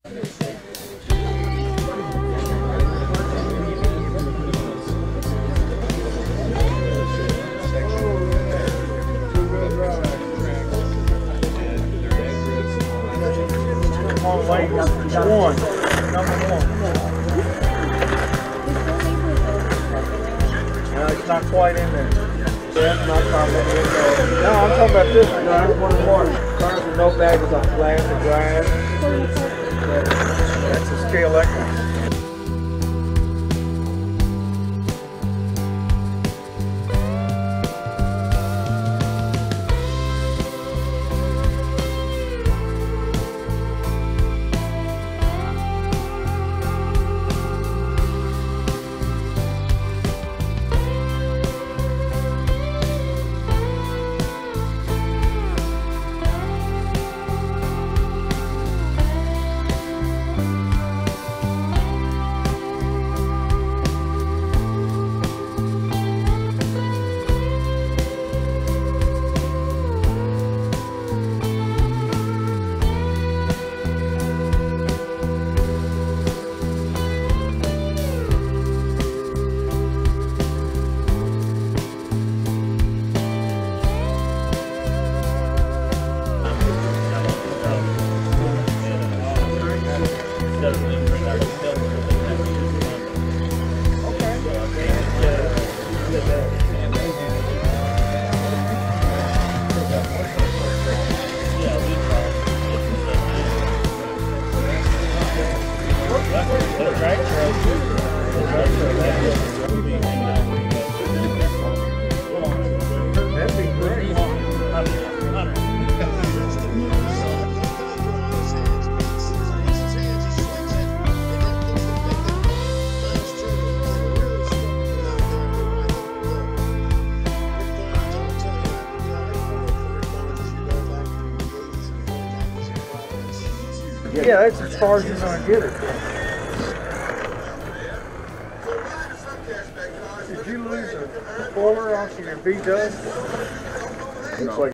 No, it's not quite in there. That's not probably in there. No, I'm talking about this one. One more. Cars with no baggage on flat and grass. That's a scale equine. Yeah, that's as far as you're going to get it. Did you lose a spoiler off your V-Dub? Looks like